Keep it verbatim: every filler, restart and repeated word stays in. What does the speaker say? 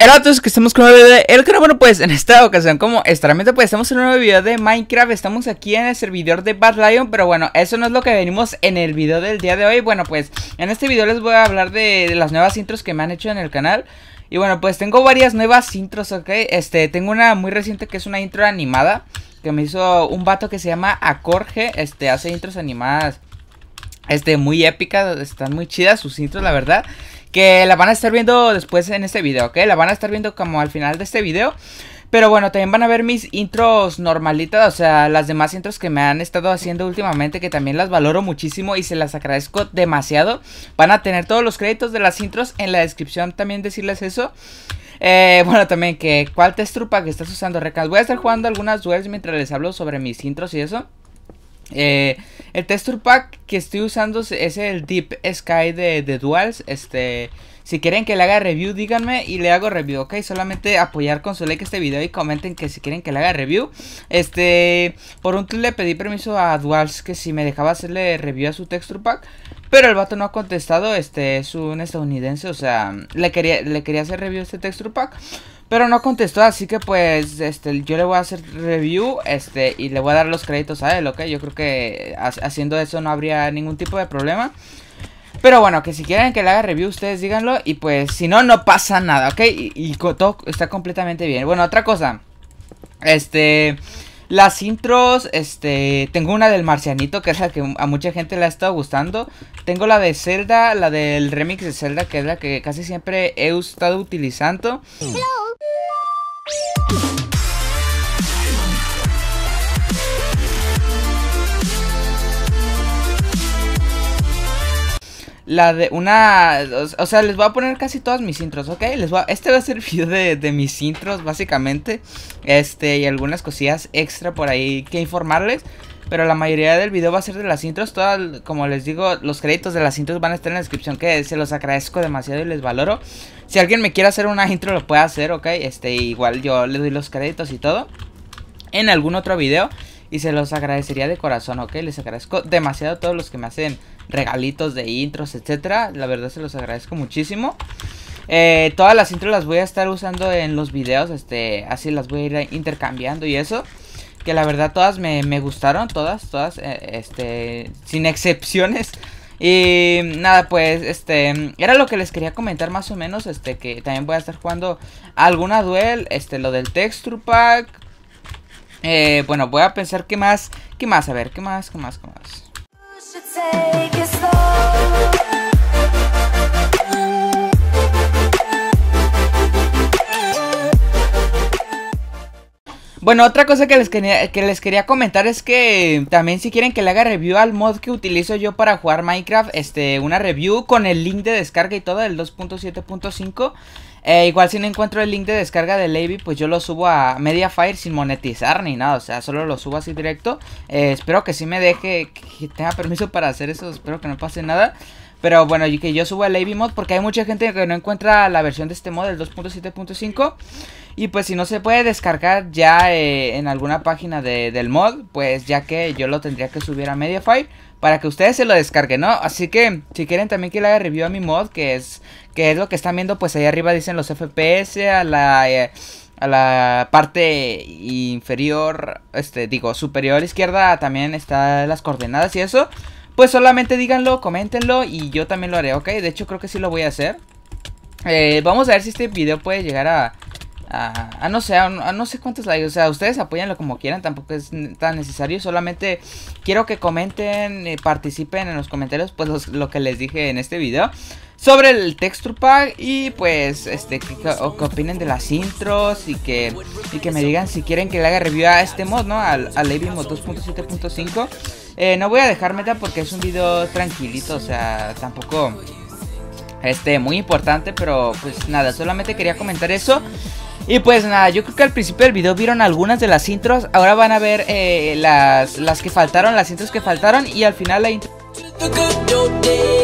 Hola a todos que estamos con un nuevo video de El Canal. Bueno, pues en esta ocasión, como extrañamente, pues estamos en un nuevo video de Minecraft. Estamos aquí en el servidor de Bad Lion, pero bueno, eso no es lo que venimos en el video del día de hoy. Bueno, pues en este video les voy a hablar de, de las nuevas intros que me han hecho en el canal. Y bueno, pues tengo varias nuevas intros, ok. Este, tengo una muy reciente que es una intro animada que me hizo un vato que se llama Acorge. Este, hace intros animadas Este, muy épicas, están muy chidas sus intros, la verdad. Que la van a estar viendo después en este video, ¿ok? La van a estar viendo como al final de este video. Pero bueno, también van a ver mis intros normalitas, o sea, las demás intros que me han estado haciendo últimamente, que también las valoro muchísimo y se las agradezco demasiado. Van a tener todos los créditos de las intros en la descripción, también decirles eso. Eh, bueno, también que cuál texture pack estás usando, Recas. Voy a estar jugando algunas duels mientras les hablo sobre mis intros y eso. Eh, el texture pack que estoy usando es el Deep Sky de, de Duals. Este, si quieren que le haga review, díganme y le hago review, ok. Solamente apoyar con su like este video y comenten que si quieren que le haga review. Este, por un tweet le pedí permiso a Duals que si me dejaba hacerle review a su texture pack, pero el vato no ha contestado. Este, es un estadounidense, o sea, le quería, le quería hacer review a este texture pack, pero no contestó, así que pues este yo le voy a hacer review este y le voy a dar los créditos a él, ok. Yo creo que haciendo eso no habría ningún tipo de problema. Pero bueno, que si quieren que le haga review ustedes díganlo y pues si no, no pasa nada, ok. Y, y todo está completamente bien. Bueno, otra cosa, este... las intros, este, tengo una del Marcianito, que es la que a mucha gente le ha estado gustando. Tengo la de Zelda, la del remix de Zelda, que es la que casi siempre he estado utilizando. La de una... O sea, les voy a poner casi todas mis intros, ¿ok? Les voy a, este va a ser el video de, de mis intros, básicamente. Este, y algunas cosillas extra por ahí que informarles. Pero la mayoría del video va a ser de las intros. Todas, como les digo, los créditos de las intros van a estar en la descripción, que se los agradezco demasiado y les valoro. Si alguien me quiere hacer una intro, lo puede hacer, ¿ok? Este, igual yo le doy los créditos y todo en algún otro video. Y se los agradecería de corazón, ¿ok? Les agradezco demasiado a todos los que me hacen regalitos de intros, etcétera. La verdad se los agradezco muchísimo. eh, Todas las intros las voy a estar usando en los videos. Este, así las voy a ir intercambiando y eso. Que la verdad todas me, me gustaron. Todas, todas, eh, este, sin excepciones. Y nada, pues, este, era lo que les quería comentar más o menos. Este, que también voy a estar jugando alguna duel. Este, lo del texture pack. Eh, bueno, voy a pensar qué más, qué más, a ver, qué más, qué más, qué más. Bueno, otra cosa que les, quería, que les quería comentar es que también si quieren que le haga review al mod que utilizo yo para jugar Minecraft, este, una review con el link de descarga y todo, el dos punto siete punto cinco. Eh, igual si no encuentro el link de descarga de Levi, pues yo lo subo a Mediafire sin monetizar ni nada, o sea, solo lo subo así directo. Eh, espero que sí me deje, que tenga permiso para hacer eso, espero que no pase nada. Pero bueno, que yo subo a Levi Mod porque hay mucha gente que no encuentra la versión de este mod, el dos punto siete punto cinco. Y pues si no se puede descargar ya eh, en alguna página de, del mod, pues ya que yo lo tendría que subir a Mediafire para que ustedes se lo descarguen, ¿no? Así que si quieren también que le haga review a mi mod, que es que es lo que están viendo, pues ahí arriba dicen los F P S, a la... Eh, a la parte inferior, este, digo, superior izquierda también están las coordenadas y eso. Pues solamente díganlo, coméntenlo y yo también lo haré, ¿ok? De hecho creo que sí lo voy a hacer. eh, Vamos a ver si este video puede llegar a... A, a no sé, a, a no sé cuántos likes. O sea, ustedes apóyanlo como quieran, tampoco es tan necesario. Solamente quiero que comenten, eh, participen en los comentarios, pues los, lo que les dije en este video sobre el texture pack. Y pues, este, que, que, o que opinen de las intros. Y que, y que me digan si quieren que le haga review a este mod, ¿no? Al, al Levi Mod dos punto siete punto cinco. eh, No voy a dejar meta porque es un video tranquilito, o sea, tampoco... Este, muy importante, pero pues nada, solamente quería comentar eso. Y pues nada, yo creo que al principio del video vieron algunas de las intros. Ahora van a ver eh, las, las que faltaron, las intros que faltaron. Y al final la intro...